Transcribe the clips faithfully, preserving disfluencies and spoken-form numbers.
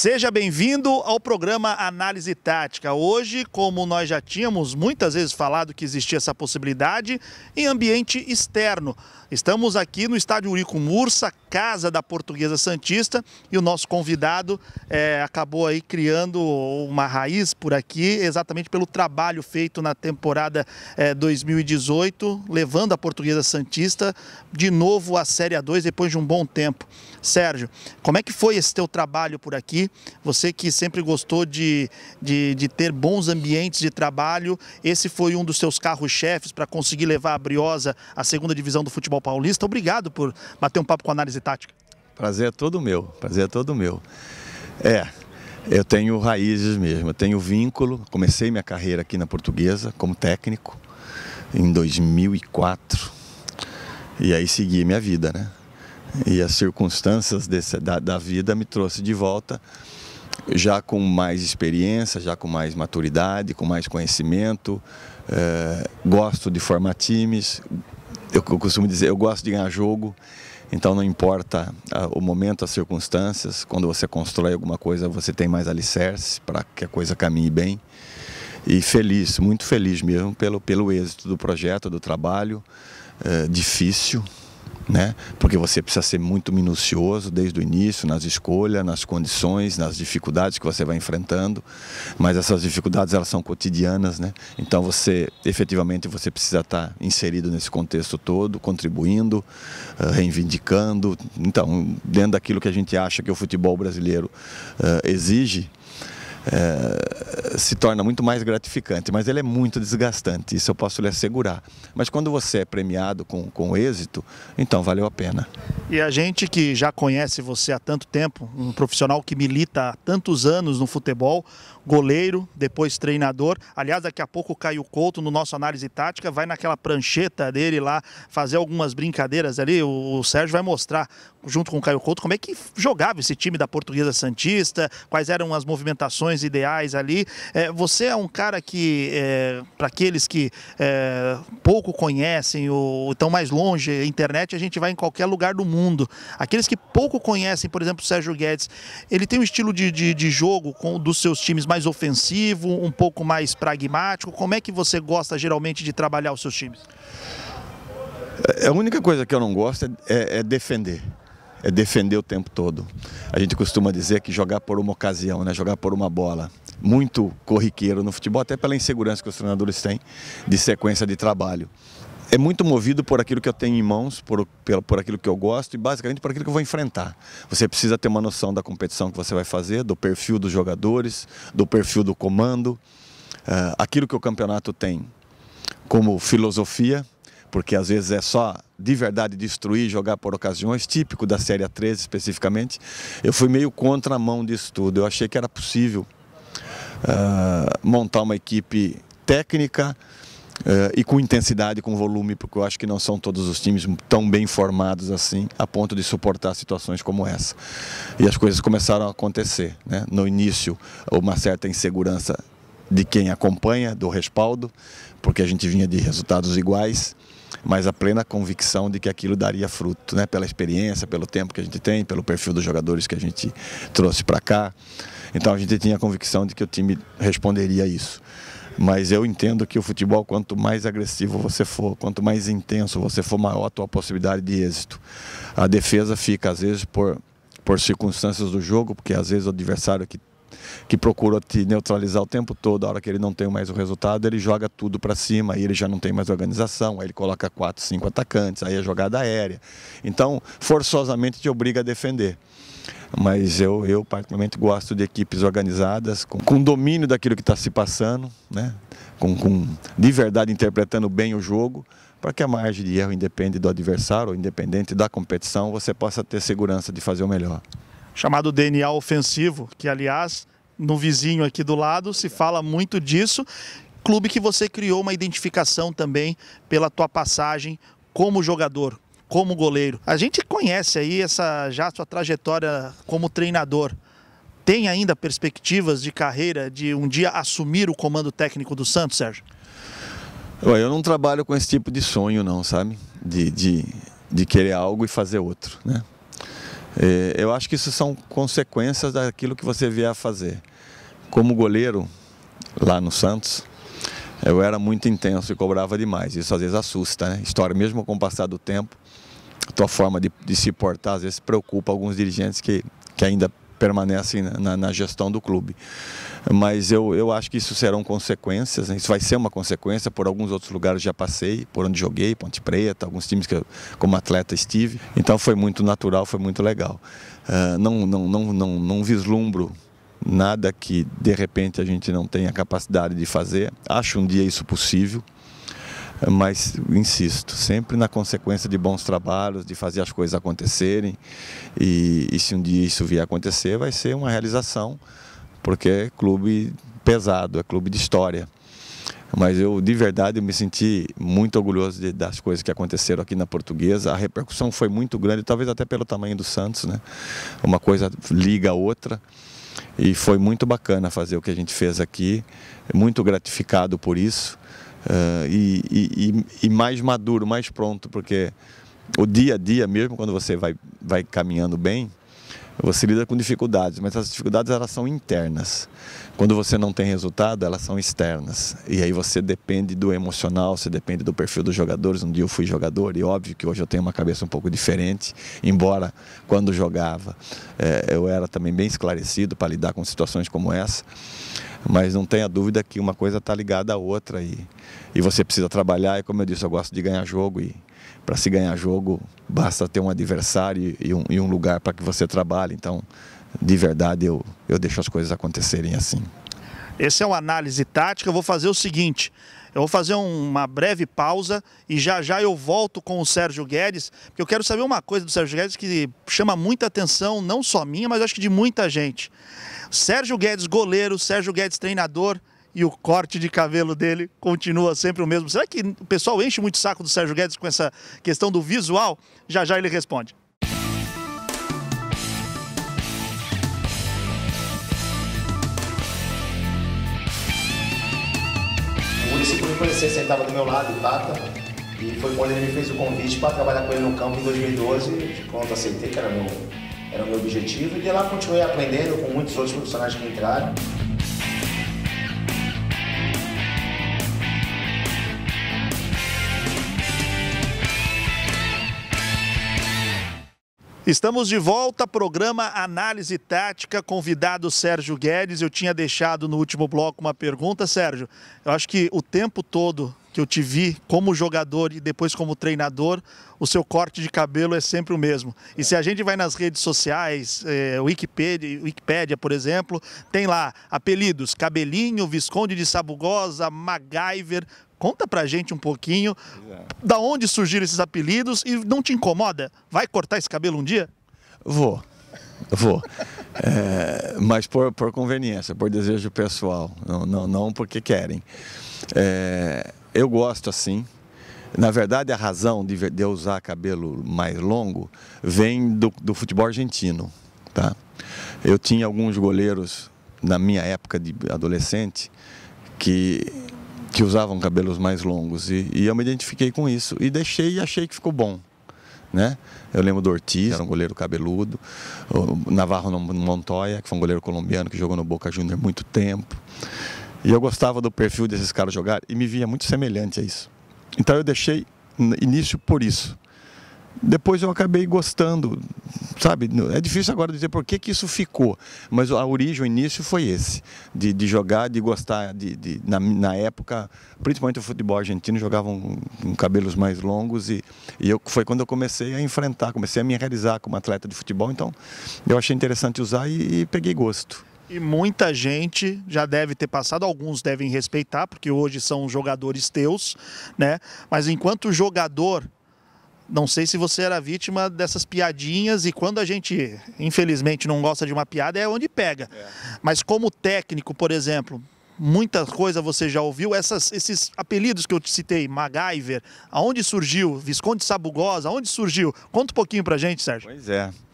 Seja bem-vindo ao programa Análise Tática. Hoje, como nós já tínhamos muitas vezes falado que existia essa possibilidade, em ambiente externo. Estamos aqui no estádio Eurico Mursa, casa da Portuguesa Santista, e o nosso convidado é, acabou aí criando uma raiz por aqui, exatamente pelo trabalho feito na temporada é, dois mil e dezoito, levando a Portuguesa Santista de novo à Série A dois depois de um bom tempo. Sérgio, como é que foi esse teu trabalho por aqui? Você que sempre gostou de, de, de ter bons ambientes de trabalho, esse foi um dos seus carros-chefes para conseguir levar a Briosa à segunda divisão do futebol paulista. Obrigado por bater um papo com a Análise Tática. Prazer é todo meu, prazer é todo meu. É, eu tenho raízes mesmo, eu tenho vínculo. Comecei minha carreira aqui na Portuguesa como técnico em dois mil e quatro e aí segui minha vida, né? E as circunstâncias desse, da, da vida me trouxe de volta, já com mais experiência, já com mais maturidade, com mais conhecimento. É, gosto de formar times, eu, eu costumo dizer, eu gosto de ganhar jogo, então não importa a, o momento, as circunstâncias. Quando você constrói alguma coisa, você tem mais alicerce para que a coisa caminhe bem. E feliz, muito feliz mesmo pelo, pelo êxito do projeto, do trabalho, é, difícil, né? Porque você precisa ser muito minucioso desde o início, nas escolhas, nas condições, nas dificuldades que você vai enfrentando, mas essas dificuldades elas são cotidianas, né? Então você, efetivamente, você precisa estar inserido nesse contexto todo, contribuindo, reivindicando. Então, dentro daquilo que a gente acha que o futebol brasileiro uh, exige, É, se torna muito mais gratificante, mas ele é muito desgastante, isso eu posso lhe assegurar. Mas quando você é premiado com, com êxito, então valeu a pena. E a gente que já conhece você há tanto tempo, um profissional que milita há tantos anos no futebol, goleiro, depois treinador. Aliás, daqui a pouco o Caio Couto, no nosso Análise Tática, vai naquela prancheta dele lá fazer algumas brincadeiras ali. O, o Sérgio vai mostrar, junto com o Caio Couto, como é que jogava esse time da Portuguesa Santista, quais eram as movimentações ideais ali. É, você é um cara que, é, para aqueles que é, pouco conhecem ou estão mais longe, a internet, a gente vai em qualquer lugar do mundo. Aqueles que pouco conhecem, por exemplo, o Sérgio Guedes, ele tem um estilo de, de, de jogo com, dos seus times mais ofensivo, um pouco mais pragmático. Como é que você gosta geralmente de trabalhar os seus times? A única coisa que eu não gosto é, é defender. É defender o tempo todo. A gente costuma dizer que jogar por uma ocasião, né? Jogar por uma bola. Muito corriqueiro no futebol, até pela insegurança que os treinadores têm de sequência de trabalho. É muito movido por aquilo que eu tenho em mãos, por, por, por aquilo que eu gosto e basicamente por aquilo que eu vou enfrentar. Você precisa ter uma noção da competição que você vai fazer, do perfil dos jogadores, do perfil do comando, uh, aquilo que o campeonato tem como filosofia, porque às vezes é só de verdade destruir, jogar por ocasiões, típico da Série A treze especificamente. Eu fui meio contra a mão disso tudo, eu achei que era possível uh, montar uma equipe técnica, Uh, e com intensidade, com volume, porque eu acho que não são todos os times tão bem formados assim, a ponto de suportar situações como essa. E as coisas começaram a acontecer, né? No início, uma certa insegurança de quem acompanha, do respaldo, porque a gente vinha de resultados iguais, mas a plena convicção de que aquilo daria fruto, né? Pela experiência, pelo tempo que a gente tem, pelo perfil dos jogadores que a gente trouxe para cá. Então a gente tinha a convicção de que o time responderia a isso. Mas eu entendo que o futebol, quanto mais agressivo você for, quanto mais intenso você for, maior a tua possibilidade de êxito. A defesa fica, às vezes, por, por circunstâncias do jogo, porque às vezes o adversário que, que procura te neutralizar o tempo todo, a hora que ele não tem mais o resultado, ele joga tudo para cima, aí ele já não tem mais organização, aí ele coloca quatro, cinco atacantes, aí é jogada aérea. Então, forçosamente te obriga a defender. Mas eu, eu particularmente gosto de equipes organizadas, com, com domínio daquilo que está se passando, né? com, com, de verdade interpretando bem o jogo, para que a margem de erro independe do adversário, ou independente da competição, você possa ter segurança de fazer o melhor. Chamado D N A ofensivo, que aliás, no vizinho aqui do lado, se fala muito disso. Clube que você criou uma identificação também pela tua passagem como jogador, como goleiro. A gente conhece aí essa já sua trajetória como treinador. Tem ainda perspectivas de carreira de um dia assumir o comando técnico do Santos, Sérgio? Eu não trabalho com esse tipo de sonho não, sabe? De, de, de querer algo e fazer outro, né? É, eu acho que isso são consequências daquilo que você vier a fazer. Como goleiro, lá no Santos, eu era muito intenso e cobrava demais. Isso às vezes assusta, né? História, mesmo com o passar do tempo, a tua forma de, de se portar às vezes preocupa alguns dirigentes que, que ainda permanecem na, na gestão do clube. Mas eu, eu acho que isso serão consequências, né? Isso vai ser uma consequência. Por alguns outros lugares já passei, por onde joguei, Ponte Preta, alguns times que eu, como atleta estive. Então foi muito natural, foi muito legal. Uh, não, não, não, não, não vislumbro nada que de repente a gente não tenha capacidade de fazer. Acho um dia isso possível, mas insisto, sempre na consequência de bons trabalhos, de fazer as coisas acontecerem. E, e se um dia isso vier a acontecer, vai ser uma realização, porque é clube pesado, é clube de história. Mas eu, de verdade, eu me senti muito orgulhoso de, das coisas que aconteceram aqui na Portuguesa. A repercussão foi muito grande, talvez até pelo tamanho do Santos, né? Uma coisa liga a outra. E foi muito bacana fazer o que a gente fez aqui, muito gratificado por isso. Uh, e, e, e mais maduro, mais pronto, porque o dia a dia, mesmo quando você vai, vai caminhando bem, você lida com dificuldades, mas as dificuldades elas são internas. Quando você não tem resultado, elas são externas. E aí você depende do emocional, você depende do perfil dos jogadores. Um dia eu fui jogador e óbvio que hoje eu tenho uma cabeça um pouco diferente, embora quando jogava é, eu era também bem esclarecido para lidar com situações como essa. Mas não tenha dúvida que uma coisa está ligada à outra e, e você precisa trabalhar. E como eu disse, eu gosto de ganhar jogo e para se ganhar jogo basta ter um adversário e um, e um lugar para que você trabalhe. Então, de verdade, eu, eu deixo as coisas acontecerem assim. Esse é uma análise tática. Eu vou fazer o seguinte, eu vou fazer uma breve pausa e já já eu volto com o Sérgio Guedes, porque eu quero saber uma coisa do Sérgio Guedes que chama muita atenção, não só minha, mas acho que de muita gente. Sérgio Guedes goleiro, Sérgio Guedes treinador, e o corte de cabelo dele continua sempre o mesmo. Será que o pessoal enche muito o saco do Sérgio Guedes com essa questão do visual? Já já ele responde. O Muricy, por me conhecer, sentava do meu lado, o Tata, e foi quando ele me fez o convite para trabalhar com ele no campo em dois mil e doze, quando eu aceitei, que era, meu, era o meu objetivo, e de lá continuei aprendendo com muitos outros profissionais que entraram. Estamos de volta, programa Análise Tática, convidado Sérgio Guedes. Eu tinha deixado no último bloco uma pergunta, Sérgio. Eu acho que o tempo todo que eu te vi como jogador e depois como treinador, o seu corte de cabelo é sempre o mesmo. E se a gente vai nas redes sociais, é, Wikipedia, Wikipédia, por exemplo, tem lá apelidos, Cabelinho, Visconde de Sabugosa, MacGyver. Conta pra gente um pouquinho da onde surgiram esses apelidos e não te incomoda? Vai cortar esse cabelo um dia? Vou, vou. É, mas por, por conveniência, por desejo pessoal, não, não, não porque querem. É, eu gosto assim. Na verdade, a razão de, de eu usar cabelo mais longo vem do, do futebol argentino, tá? Eu tinha alguns goleiros na minha época de adolescente que... que usavam cabelos mais longos e, e eu me identifiquei com isso e deixei e achei que ficou bom, né? Eu lembro do Ortiz, era um goleiro cabeludo, o Navarro Montoya, que foi um goleiro colombiano que jogou no Boca Juniors muito tempo, e eu gostava do perfil desses caras jogar e me via muito semelhante a isso. Então eu deixei início por isso. Depois eu acabei gostando, sabe? É difícil agora dizer por que que isso ficou, mas a origem, o início foi esse, de, de jogar, de gostar, de, de, na, na época, principalmente o futebol argentino, jogavam com, com cabelos mais longos e, e eu, foi quando eu comecei a enfrentar, comecei a me realizar como atleta de futebol, então eu achei interessante usar e, e peguei gosto. E muita gente já deve ter passado, alguns devem respeitar, porque hoje são jogadores teus, né? Mas enquanto jogador... Não sei se você era vítima dessas piadinhas e quando a gente, infelizmente, não gosta de uma piada é onde pega. É. Mas como técnico, por exemplo, muita coisa você já ouviu, essas, esses apelidos que eu te citei, MacGyver, aonde surgiu? Visconde de Sabugosa, aonde surgiu? Conta um pouquinho pra gente, Sérgio. Pois é.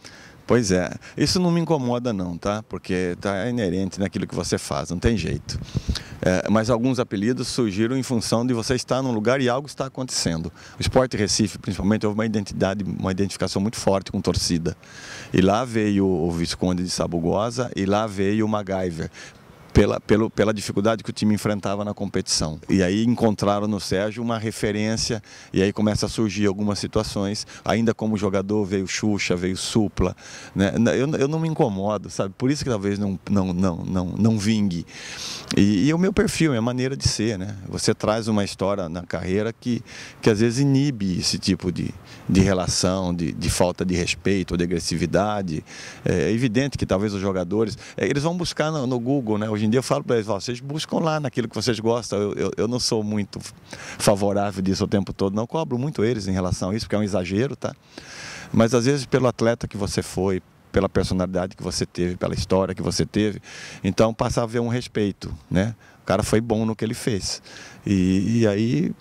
Pois é, isso não me incomoda não, tá? Porque tá inerente naquilo que você faz, não tem jeito. É, mas alguns apelidos surgiram em função de você estar num lugar e algo está acontecendo. O Sport Recife, principalmente, houve uma identidade, uma identificação muito forte com torcida. E lá veio o Visconde de Sabugosa e lá veio o MacGyver. Pela, pelo, pela dificuldade que o time enfrentava na competição. E aí encontraram no Sérgio uma referência, e aí começa a surgir algumas situações. Ainda como jogador veio Xuxa, veio Supla, né? eu, eu não me incomodo, sabe? Por isso que talvez não, não, não, não, não vingue. E, e o meu perfil, minha maneira de ser, né? Você traz uma história na carreira que, que às vezes inibe esse tipo de, de relação, de, de falta de respeito ou de agressividade. É evidente que talvez os jogadores, é, eles vão buscar no, no Google, né? Hoje em dia eu falo para eles, vocês buscam lá naquilo que vocês gostam. Eu, eu, eu não sou muito favorável disso o tempo todo, não cobro muito eles em relação a isso, porque é um exagero, tá? Mas às vezes pelo atleta que você foi, pela personalidade que você teve, pela história que você teve, então passa a haver um respeito, né? O cara foi bom no que ele fez. E, e aí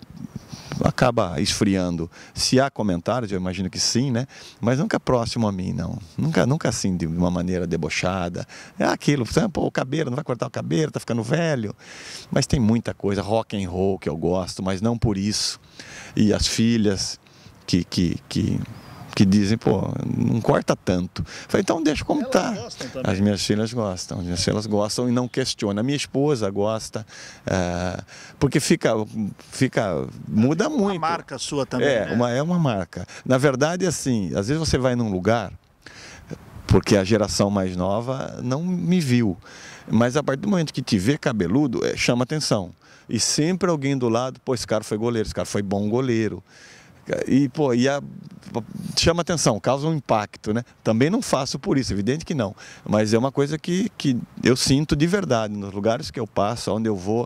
acaba esfriando. Se há comentários, eu imagino que sim, né? Mas nunca próximo a mim, não. Nunca, nunca assim, de uma maneira debochada. É aquilo, pô, o cabelo, não vai cortar o cabelo, tá ficando velho. Mas tem muita coisa, rock and roll que eu gosto, mas não por isso. E as filhas que... que, que que dizem, pô, não corta tanto. Falei, então deixa como tá. As minhas filhas gostam, as minhas filhas gostam e não questionam. A minha esposa gosta, é, porque fica, fica, muda uma muito. Uma marca sua também, É, né? uma, é uma marca. Na verdade, assim, às vezes você vai num lugar, porque a geração mais nova não me viu, mas a partir do momento que te vê cabeludo, é, chama atenção. E sempre alguém do lado, pô, esse cara foi goleiro, esse cara foi bom goleiro. E, pô, e a, chama atenção, causa um impacto, né? Também não faço por isso, evidente que não. Mas é uma coisa que, que eu sinto de verdade, nos lugares que eu passo, onde eu vou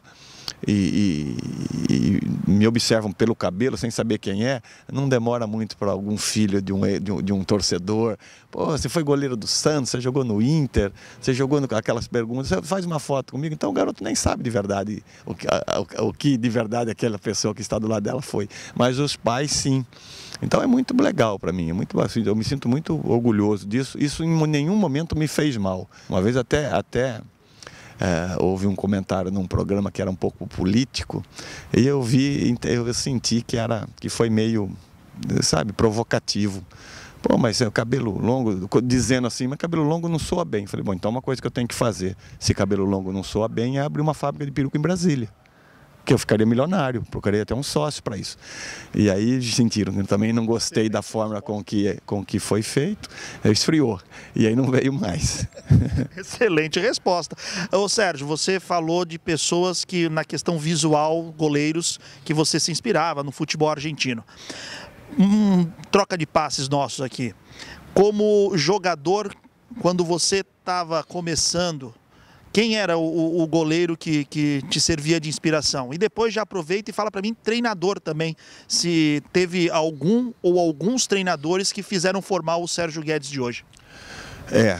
e, e, e me observam pelo cabelo, sem saber quem é, não demora muito para algum filho de um, de, um, de um torcedor. Pô, você foi goleiro do Santos, você jogou no Inter, você jogou no, aquelas perguntas, você faz uma foto comigo, então o garoto nem sabe de verdade o que, a, o que de verdade aquela pessoa que está do lado dela foi. Mas os pais, sim. Então é muito legal para mim, é muito, eu me sinto muito orgulhoso disso. Isso em nenhum momento me fez mal. Uma vez até... até É, houve um comentário num programa que era um pouco político e eu vi, eu senti que, era, que foi meio, sabe, provocativo. Pô, mas é o cabelo longo, dizendo assim, mas cabelo longo não soa bem. Falei, bom, então uma coisa que eu tenho que fazer, se cabelo longo não soa bem, é abrir uma fábrica de peruca em Brasília. Que eu ficaria milionário, procurei até um sócio para isso. E aí sentiram, eu também não gostei da forma com que, com que foi feito, esfriou, e aí não veio mais. Excelente resposta. Ô Sérgio, você falou de pessoas que na questão visual, goleiros, que você se inspirava no futebol argentino. Hum, troca de passes nossos aqui. Como jogador, quando você estava começando, quem era o, o goleiro que, que te servia de inspiração? E depois já aproveita e fala para mim, treinador também, se teve algum ou alguns treinadores que fizeram formar o Sérgio Guedes de hoje. É,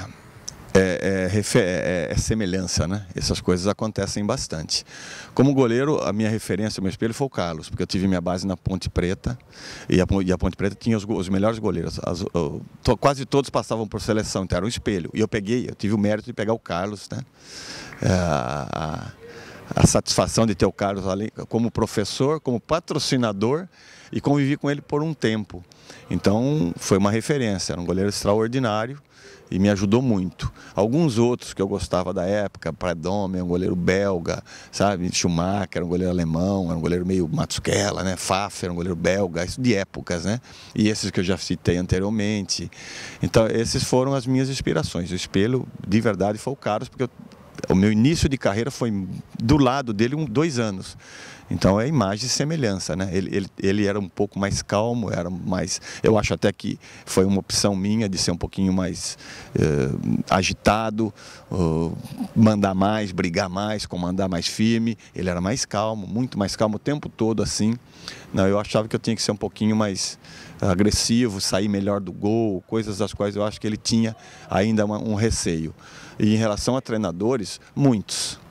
é, é, é, é semelhança, né? Essas coisas acontecem bastante. Como goleiro, a minha referência, o meu espelho foi o Carlos, porque eu tive minha base na Ponte Preta, e a, e a Ponte Preta tinha os, os melhores goleiros. As, eu, to, quase todos passavam por seleção, então era um espelho. E eu peguei, eu tive o mérito de pegar o Carlos, né? É, a, a satisfação de ter o Carlos ali como professor, como patrocinador, e convivi com ele por um tempo. Então, foi uma referência, era um goleiro extraordinário e me ajudou muito. Alguns outros que eu gostava da época, Pradome, um goleiro belga, sabe? Schumacher, um goleiro alemão, era um goleiro meio Matusquela, né? Pfaffer, um goleiro belga, isso de épocas, né? E esses que eu já citei anteriormente. Então, esses foram as minhas inspirações. O espelho, de verdade, foi o Carlos, porque eu, o meu início de carreira foi do lado dele um, dois anos. Então é imagem e semelhança, né? Ele, ele, ele era um pouco mais calmo, era mais... Eu acho até que foi uma opção minha de ser um pouquinho mais uh, agitado, uh, mandar mais, brigar mais, comandar mais firme. Ele era mais calmo, muito mais calmo o tempo todo assim. Não, eu achava que eu tinha que ser um pouquinho mais agressivo, sair melhor do gol, coisas das quais eu acho que ele tinha ainda uma, um receio. E em relação a treinadores, muitos.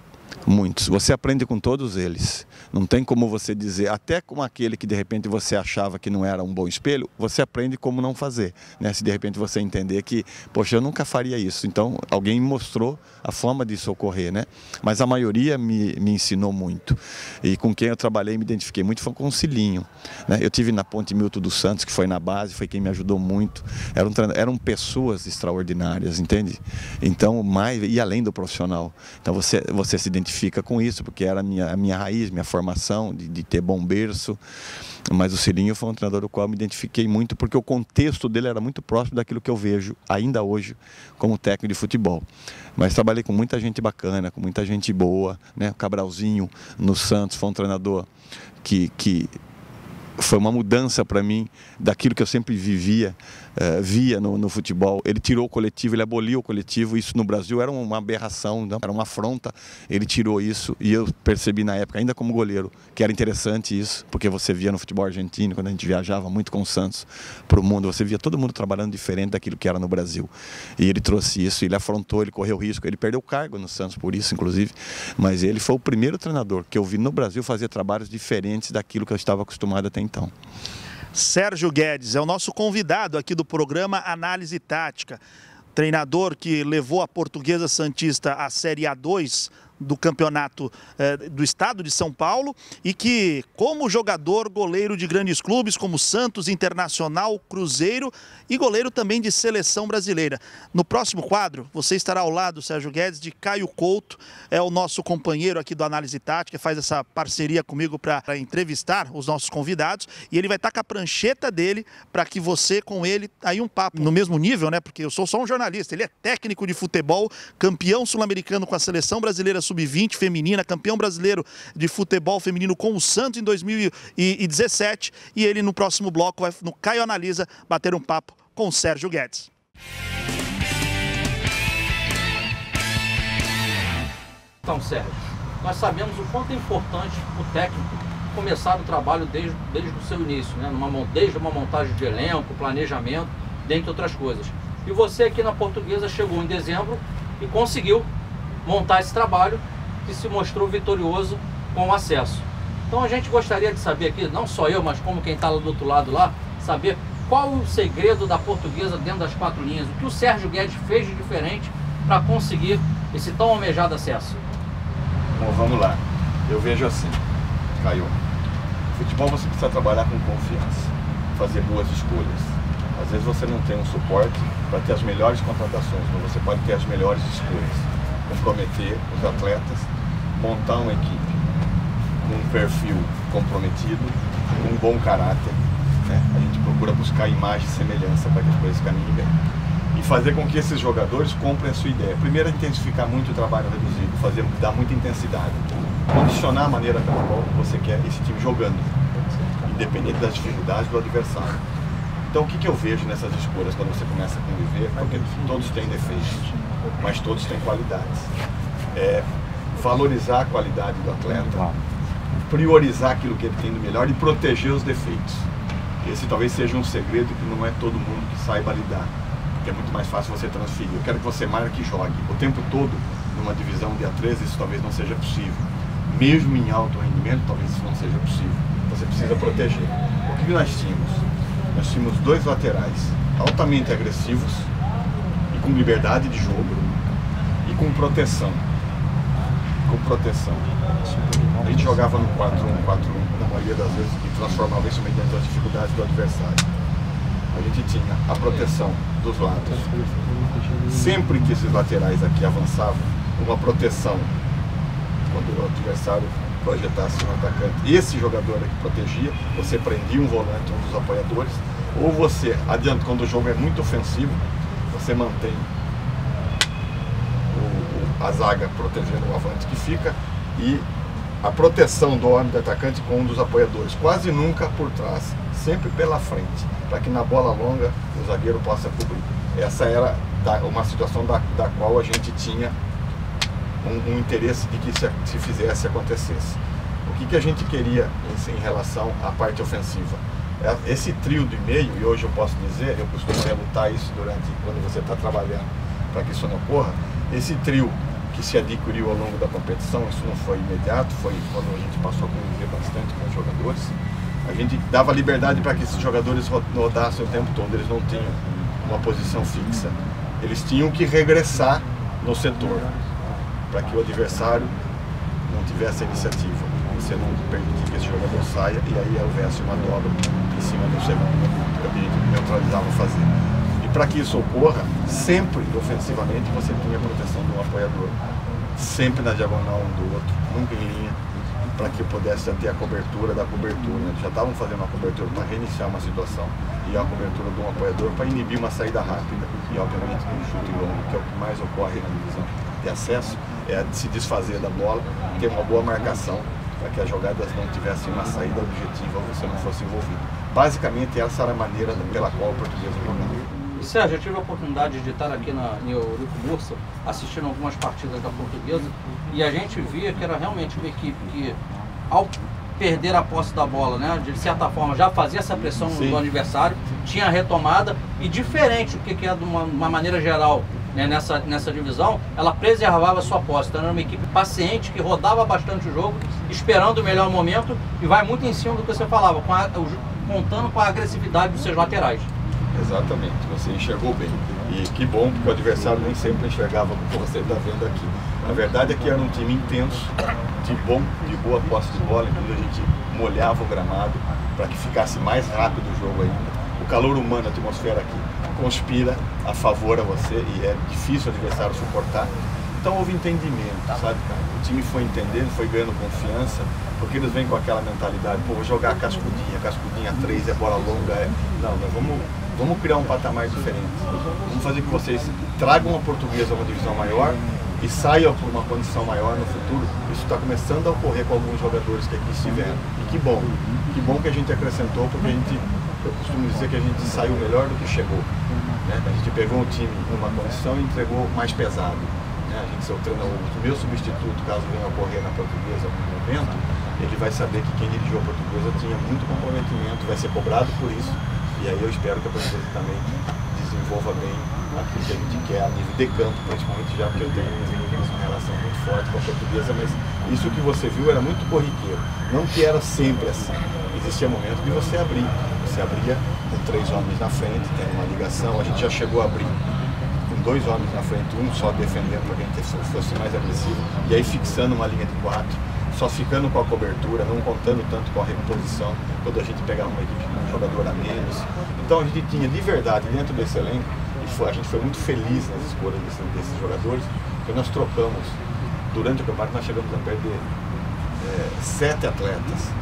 Muitos. Você aprende com todos eles. Não tem como você dizer, até com aquele que de repente você achava que não era um bom espelho, você aprende como não fazer, né? Se de repente você entender que, poxa, eu nunca faria isso. Então, alguém me mostrou a forma disso ocorrer, né? Mas a maioria me, me ensinou muito. E com quem eu trabalhei, me identifiquei muito, foi com o Cilinho, né? Eu tive na Ponte Milton dos Santos, que foi na base, foi quem me ajudou muito. Eram, eram pessoas extraordinárias, entende? Então, mais, e além do profissional. Então, você, você se identifica fica com isso, porque era a minha, a minha raiz, minha formação, de, de ter bom berço. Mas o Cilinho foi um treinador do qual eu me identifiquei muito, porque o contexto dele era muito próximo daquilo que eu vejo ainda hoje como técnico de futebol. Mas trabalhei com muita gente bacana, com muita gente boa, né? O Cabralzinho no Santos foi um treinador que... que foi uma mudança para mim daquilo que eu sempre vivia, uh, via no, no futebol. Ele tirou o coletivo, ele aboliu o coletivo. Isso no Brasil era uma aberração, não? Era uma afronta. Ele tirou isso e eu percebi na época, ainda como goleiro, que era interessante isso, porque você via no futebol argentino, quando a gente viajava muito com o Santos para o mundo, você via todo mundo trabalhando diferente daquilo que era no Brasil. E ele trouxe isso, ele afrontou, ele correu risco, ele perdeu o cargo no Santos por isso, inclusive, mas ele foi o primeiro treinador que eu vi no Brasil fazer trabalhos diferentes daquilo que eu estava acostumado a ter então. Sérgio Guedes é o nosso convidado aqui do programa Análise Tática. Treinador que levou a Portuguesa Santista à Série A dois do campeonato eh, do estado de São Paulo e que, como jogador, goleiro de grandes clubes como Santos, Internacional, Cruzeiro e goleiro também de seleção brasileira. No próximo quadro, você estará ao lado, Sérgio Guedes, de Caio Couto, é o nosso companheiro aqui do Análise Tática, faz essa parceria comigo para entrevistar os nossos convidados e ele vai estar com a prancheta dele para que você, com ele, aí um papo no mesmo nível, né? Porque eu sou só um jornalista, ele é técnico de futebol, campeão sul-americano com a seleção brasileira sub vinte feminina, campeão brasileiro de futebol feminino com o Santos em dois mil e dezessete e ele no próximo bloco vai no Caio Analisa bater um papo com o Sérgio Guedes. Então, Sérgio, nós sabemos o quanto é importante o técnico começar o trabalho desde, desde o seu início, né? Numa, desde uma montagem de elenco, planejamento, dentre outras coisas. E você aqui na Portuguesa chegou em dezembro e conseguiu montar esse trabalho que se mostrou vitorioso com o acesso. Então a gente gostaria de saber aqui, não só eu, mas como quem está do outro lado lá, saber qual o segredo da Portuguesa dentro das quatro linhas, o que o Sérgio Guedes fez de diferente para conseguir esse tão almejado acesso. Bom, vamos lá. Eu vejo assim, Caio, futebol você precisa trabalhar com confiança, fazer boas escolhas. Às vezes você não tem um suporte para ter as melhores contratações, mas você pode ter as melhores escolhas. Comprometer os atletas, montar uma equipe com um perfil comprometido, com um bom caráter, né? A gente procura buscar imagem e semelhança para que as coisas caminhem bem. E fazer com que esses jogadores comprem a sua ideia. Primeiro, intensificar muito o trabalho reduzido, fazer, dar muita intensidade. Condicionar a maneira pela qual você quer esse time jogando, independente das dificuldades do adversário. Então, o que, que eu vejo nessas escolhas quando você começa a conviver? Porque todos têm defeitos, mas todos têm qualidades. É, valorizar a qualidade do atleta, priorizar aquilo que ele tem de melhor e proteger os defeitos. Esse talvez seja um segredo que não é todo mundo que saiba lidar, porque é muito mais fácil você transferir. Eu quero que você marque e jogue o tempo todo numa divisão de A treze, isso talvez não seja possível. Mesmo em alto rendimento, talvez isso não seja possível. Você precisa proteger. O que nós tínhamos? Nós tínhamos dois laterais altamente agressivos e com liberdade de jogo e com proteção. Com proteção. A gente jogava no quatro um quatro um na maioria das vezes e transformava isso mediante as dificuldades do adversário. A gente tinha a proteção dos lados. Sempre que esses laterais aqui avançavam, uma proteção quando o adversário projetasse um atacante. Esse jogador aqui protegia, você prendia um volante, um dos apoiadores, ou você adianta, quando o jogo é muito ofensivo, você mantém o, o, a zaga protegendo o avante que fica e a proteção do homem do atacante com um dos apoiadores, quase nunca por trás, sempre pela frente, para que na bola longa o zagueiro possa cobrir. Essa era da, uma situação da, da qual a gente tinha um, um interesse de que se, se fizesse acontecesse. O que, que a gente queria em, em relação à parte ofensiva? Esse trio de meio, e hoje eu posso dizer, eu costumo relutar isso durante quando você está trabalhando para que isso não ocorra, esse trio que se adquiriu ao longo da competição. Isso não foi imediato, foi quando a gente passou a conviver bastante com os jogadores. A gente dava liberdade para que esses jogadores rodassem o tempo todo, eles não tinham uma posição fixa. Eles tinham que regressar no setor, para que o adversário não tivesse a iniciativa. Você não permitia que esse jogador saia e aí houvesse uma dobra em cima do segundo, que a gente neutralizava fazer. E para que isso ocorra, sempre ofensivamente você tinha a proteção de um apoiador, sempre na diagonal um do outro, nunca em linha, para que pudesse ter a cobertura da cobertura. Eles já estavam fazendo uma cobertura para reiniciar uma situação e a cobertura de um apoiador para inibir uma saída rápida e obviamente um chute longo, que é o que mais ocorre na divisão de acesso, é de se desfazer da bola, ter uma boa marcação para que as jogadas não tivessem uma saída objetiva ou você não fosse envolvido. Basicamente essa era a maneira pela qual o Portuguesa jogava. Sérgio, eu tive a oportunidade de estar aqui na Eurico Mursa, assistindo algumas partidas da Portuguesa, e a gente via que era realmente uma equipe que, ao perder a posse da bola, né, de certa forma já fazia essa pressão Sim. do adversário, tinha retomada, e diferente do que é de uma, uma maneira geral, né, nessa, nessa divisão, ela preservava a sua posse. Então era uma equipe paciente, que rodava bastante o jogo, esperando o melhor momento, e vai muito em cima do que você falava, com a, contando com a agressividade dos seus laterais. Exatamente, você enxergou bem. E que bom, porque o adversário nem sempre enxergava como você está vendo aqui. A verdade é que era um time intenso, de bom, de boa posse de bola, inclusive a gente molhava o gramado para que ficasse mais rápido o jogo ainda. O calor humano, a atmosfera aqui, conspira a favor a você e é difícil o adversário suportar. Então houve entendimento, sabe, cara? O time foi entendendo, foi ganhando confiança, porque eles vêm com aquela mentalidade, pô, vou jogar cascudinha, cascudinha três, é bola longa, é... Não, nós vamos... Vamos criar um patamar diferente. Vamos fazer que vocês tragam a Portuguesa a uma divisão maior e saiam por uma condição maior no futuro. Isso está começando a ocorrer com alguns jogadores que aqui estiveram. E que bom. Que bom que a gente acrescentou, porque a gente, eu costumo dizer que a gente saiu melhor do que chegou. Né? A gente pegou o time numa condição e entregou mais pesado. Né? A gente, se eu treino o meu substituto, caso venha ocorrer na Portuguesa no momento, ele vai saber que quem dirigiu a Portuguesa tinha muito comprometimento, vai ser cobrado por isso. E aí eu espero que a Portuguesa também desenvolva bem aquilo que a gente quer a nível de campo, principalmente já que eu tenho uma relação muito forte com a Portuguesa, mas isso que você viu era muito corriqueiro, não que era sempre assim. Existia momento de você abrir, você abria com três homens na frente, tendo uma ligação, a gente já chegou a abrir com dois homens na frente, um só defendendo para que a gente fosse mais agressivo, e aí fixando uma linha de quatro, só ficando com a cobertura, não contando tanto com a reposição, quando a gente pegava uma equipe com um jogador a menos. Então a gente tinha de verdade dentro desse elenco, e foi, a gente foi muito feliz nas escolhas desses, desses jogadores, porque nós trocamos, durante o campeonato nós chegamos a perder é, sete atletas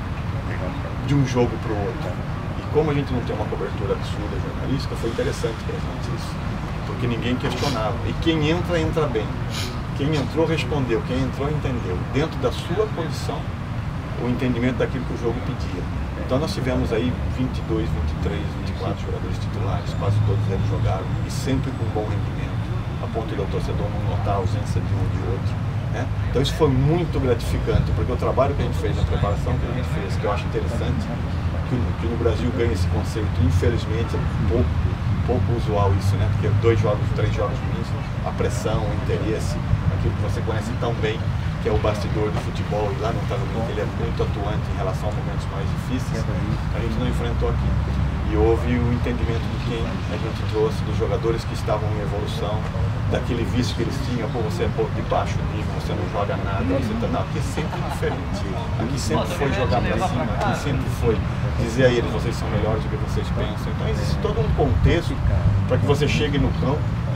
de um jogo para o outro. E como a gente não tem uma cobertura absurda jornalística, foi interessante para a gente isso, porque ninguém questionava. E quem entra, entra bem. Quem entrou respondeu, quem entrou entendeu, dentro da sua condição, o entendimento daquilo que o jogo pedia. Então nós tivemos aí vinte e dois, vinte e três, vinte e quatro jogadores titulares, quase todos eles jogaram e sempre com bom rendimento, a ponto do torcedor não notar a ausência de um ou de outro. Né? Então isso foi muito gratificante, porque o trabalho que a gente fez, a preparação que a gente fez, que eu acho interessante, que, que no Brasil ganha esse conceito, infelizmente é pouco, pouco usual isso, né? Porque dois jogos, três jogos ruins, a pressão, o interesse, aquilo que você conhece tão bem, que é o bastidor do futebol, e lá não está jogando, ele é muito atuante em relação a momentos mais difíceis, a gente não enfrentou aqui. E houve o entendimento de quem a gente trouxe, dos jogadores que estavam em evolução, daquele vício que eles tinham, pô, você é pouco de baixo nível, você não joga nada, você tá... Não, aqui é sempre diferente. Aqui sempre foi jogar para cima, aqui sempre foi dizer a eles, vocês são melhores do que vocês pensam. Então existe todo um contexto para que você chegue no campo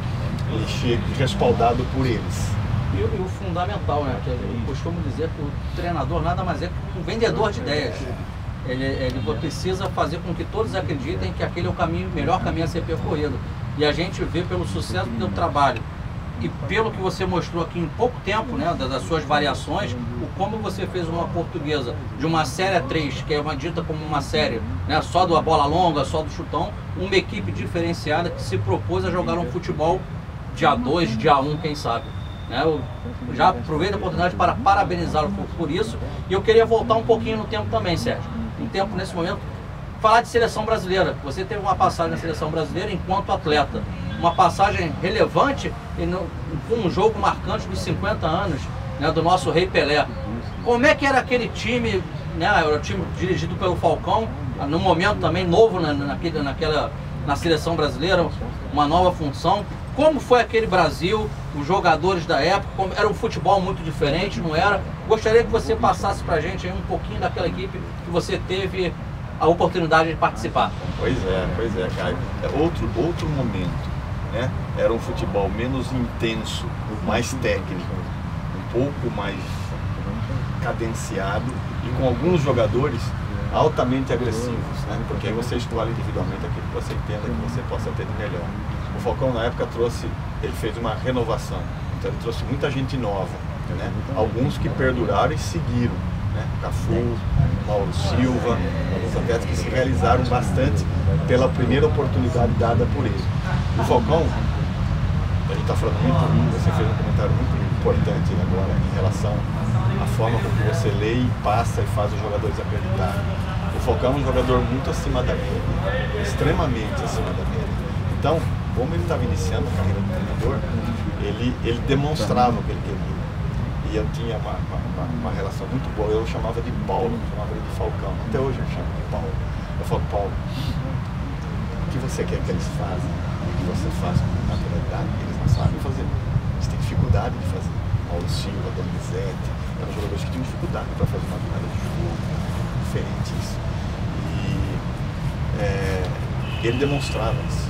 e chegue respaldado por eles. E, e o fundamental, né, que eu costumo dizer que o treinador nada mais é que um vendedor de ideias. Ele, ele precisa fazer com que todos acreditem que aquele é o caminho, melhor caminho a ser percorrido. E a gente vê pelo sucesso do seu trabalho e pelo que você mostrou aqui em pouco tempo, né, das, das suas variações, o como você fez uma Portuguesa de uma série três, que é uma dita como uma série, né, só da bola longa, só do chutão, uma equipe diferenciada que se propôs a jogar um futebol dia dois, dia um, quem sabe. Né, eu já aproveito a oportunidade para parabenizá-lo por, por isso, e eu queria voltar um pouquinho no tempo também, Sérgio. Um tempo nesse momento, falar de seleção brasileira. Você teve uma passagem na seleção brasileira enquanto atleta, uma passagem relevante e no, um jogo marcante dos cinquenta anos, né, do nosso Rei Pelé. Como é que era aquele time, né, era o time dirigido pelo Falcão, no momento também novo na, naquele, naquela, na seleção brasileira, uma nova função. Como foi aquele Brasil, os jogadores da época, como, era um futebol muito diferente, não era? Gostaria que você passasse pra gente aí um pouquinho daquela equipe que você teve a oportunidade de participar. Pois é, pois é, Caio. É outro, outro momento, né? Era um futebol menos intenso, mais técnico, um pouco mais cadenciado e com alguns jogadores altamente agressivos, né? Porque aí você escolhe individualmente aquilo que você entenda que você possa ter de melhor. O Falcão na época trouxe, ele fez uma renovação, então ele trouxe muita gente nova, né? Alguns que perduraram e seguiram, né? Cafu, Mauro Silva, alguns atletas que se realizaram bastante pela primeira oportunidade dada por ele. O Falcão, a gente está falando muito, você fez um comentário muito importante agora em relação à forma como você lê e passa e faz os jogadores acreditarem. O Falcão é um jogador muito acima da média, extremamente acima da média. Então, como ele estava iniciando a carreira de treinador, ele, ele demonstrava o que ele queria. E eu tinha uma, uma, uma relação muito boa, eu chamava de Paulo, eu chamava ele de Falcão, até hoje eu chamo de Paulo. Eu falo, Paulo, o que você quer que eles façam? O que você faz com naturalidade? Eles não sabem fazer. Eles têm dificuldade de fazer. Paulo Silva, Donizete, eram jogadores que tinham dificuldade para fazer uma virada de jogo. Diferente isso. E é, ele demonstrava isso.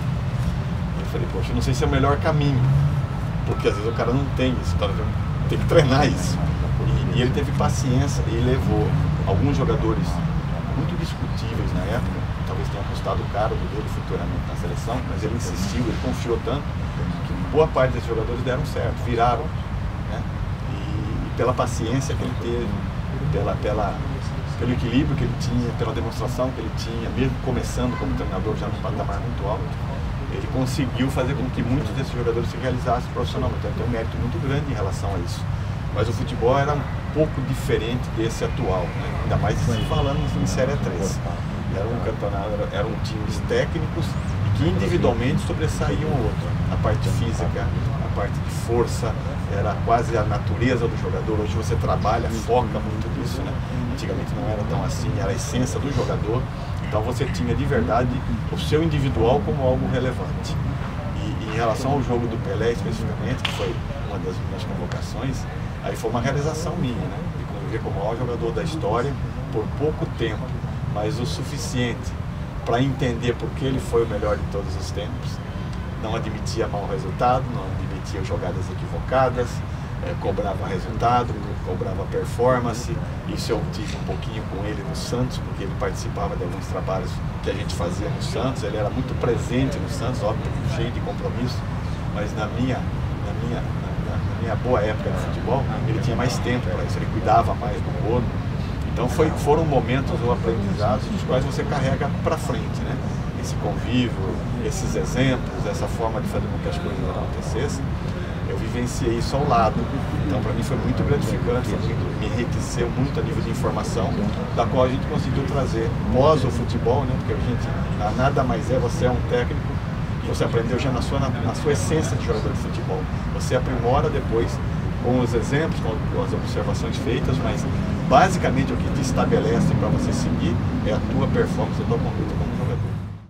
Eu falei, poxa, eu não sei se é o melhor caminho, porque às vezes o cara não tem isso, o cara tem que treinar isso. E, e ele teve paciência e levou alguns jogadores muito discutíveis na época, talvez tenha custado caro dele futuramente na seleção, mas ele insistiu, ele confiou tanto, que boa parte desses jogadores deram certo, viraram, né? E, e pela paciência que ele teve, pela, pela, pelo equilíbrio que ele tinha, pela demonstração que ele tinha, mesmo começando como treinador já num patamar muito alto, ele conseguiu fazer com que muitos desses jogadores se realizassem profissionalmente. Ele tem um mérito muito grande em relação a isso. Mas o futebol era um pouco diferente desse atual, né? Ainda mais se falando em Série três. Era um campeonato, eram times técnicos que individualmente sobressaíam o outro. A parte física, a parte de força, era quase a natureza do jogador. Hoje você trabalha, foca muito nisso, né? Antigamente não era tão assim, era a essência do jogador. Então você tinha de verdade o seu individual como algo relevante. E, e em relação ao jogo do Pelé especificamente, que foi uma das minhas convocações, aí foi uma realização minha, né? De conviver como o maior jogador da história por pouco tempo, mas o suficiente para entender por que ele foi o melhor de todos os tempos. Não admitia mau resultado, não admitia jogadas equivocadas, é, cobrava resultado, cobrava performance. Isso eu tive um pouquinho com ele no Santos, porque ele participava de alguns trabalhos que a gente fazia no Santos. Ele era muito presente no Santos, óbvio, cheio de compromisso, mas na minha, na minha, na, na minha boa época de futebol, ele tinha mais tempo para isso, ele cuidava mais do corpo. Então foi, foram momentos ou aprendizados dos quais você carrega para frente, né? Esse convívio, esses exemplos, essa forma de fazer com que as coisas acontecessem. Eu vivenciei isso ao lado, então para mim foi muito gratificante, foi muito, me enriqueceu muito a nível de informação, da qual a gente conseguiu trazer pós o futebol, né? Porque a gente nada mais é, você é um técnico, você aprendeu já na sua, na, na sua essência de jogador de futebol. Você aprimora depois com os exemplos, com as observações feitas, mas basicamente o que te estabelece para você seguir é a tua performance, a tua conduta como jogador.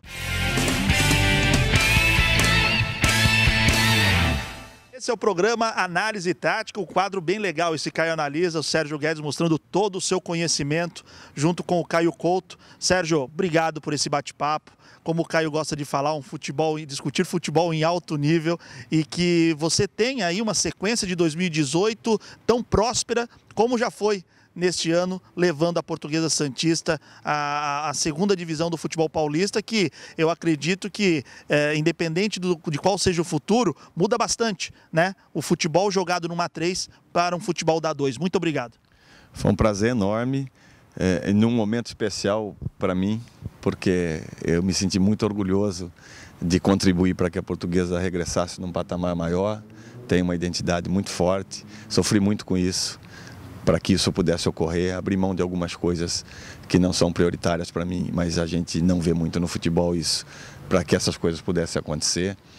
Esse é o programa Análise Tática, um quadro bem legal. Esse Caio Analisa, o Sérgio Guedes mostrando todo o seu conhecimento junto com o Caio Couto. Sérgio, obrigado por esse bate-papo. Como o Caio gosta de falar, um futebol, discutir futebol em alto nível, e que você tenha aí uma sequência de dois mil e dezoito tão próspera como já foi neste ano, levando a Portuguesa Santista à, à segunda divisão do futebol paulista, que eu acredito que, é, independente do, de qual seja o futuro, muda bastante, né? O futebol jogado numa A três para um futebol da A dois. Muito obrigado. Foi um prazer enorme, é, num momento especial para mim, porque eu me senti muito orgulhoso de contribuir para que a Portuguesa regressasse num patamar maior. Tem uma identidade muito forte, sofri muito com isso, para que isso pudesse ocorrer, abrir mão de algumas coisas que não são prioritárias para mim, mas a gente não vê muito no futebol isso, para que essas coisas pudessem acontecer.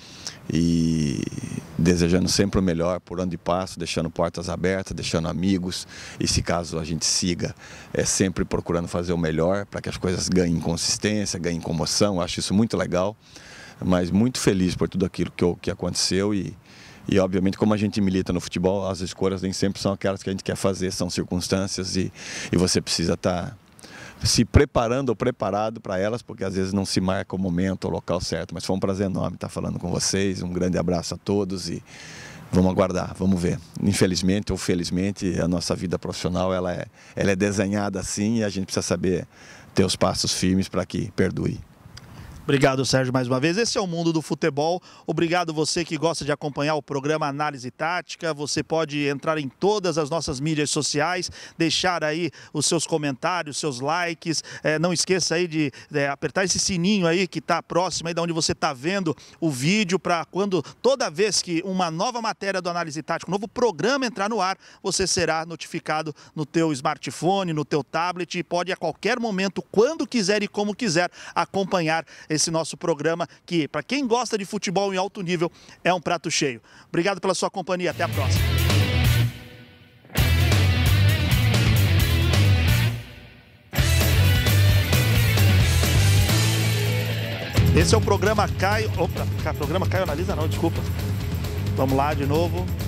e desejando sempre o melhor por onde passo, deixando portas abertas, deixando amigos, e se caso a gente siga, é sempre procurando fazer o melhor para que as coisas ganhem consistência, ganhem comoção. Eu acho isso muito legal, mas muito feliz por tudo aquilo que, que aconteceu e, e obviamente como a gente milita no futebol, as escolhas nem sempre são aquelas que a gente quer fazer, são circunstâncias e, e você precisa estar se preparando ou preparado para elas, porque às vezes não se marca o momento, o local certo. Mas foi um prazer enorme estar falando com vocês, um grande abraço a todos e vamos aguardar, vamos ver. Infelizmente ou felizmente, a nossa vida profissional ela é, ela é desenhada assim e a gente precisa saber ter os passos firmes para que perdure. Obrigado, Sérgio, mais uma vez. Esse é o Mundo do Futebol. Obrigado você que gosta de acompanhar o programa Análise Tática. Você pode entrar em todas as nossas mídias sociais, deixar aí os seus comentários, seus likes. É, não esqueça aí de é, apertar esse sininho aí que está próximo aí de onde você está vendo o vídeo, para quando, toda vez que uma nova matéria do Análise Tática, um novo programa entrar no ar, você será notificado no teu smartphone, no teu tablet e pode a qualquer momento, quando quiser e como quiser, acompanhar esse nosso programa que, para quem gosta de futebol em alto nível, é um prato cheio. Obrigado pela sua companhia, até a próxima. Esse é o programa Caio... Opa, programa Caio Analisa não, desculpa. Vamos lá de novo.